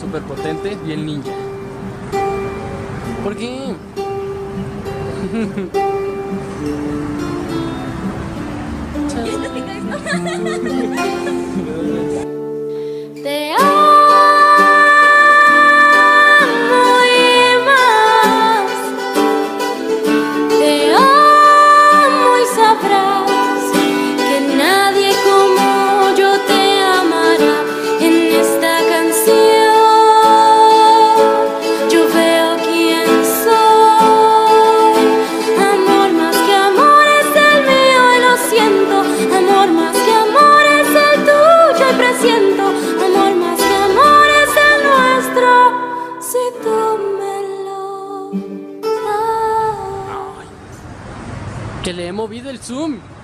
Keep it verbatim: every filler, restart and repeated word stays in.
súper potente, bien ninja. ¿Por qué? Te amo y más. Te amo y sabrás que nadie como yo te amará. En esta canción yo veo quién soy. Amor más que amor es el mío y lo siento. Amor más que amor es el tuyo y presiento. Amor más que amor es el nuestro, si tú me lo das. Que le he movido el zoom.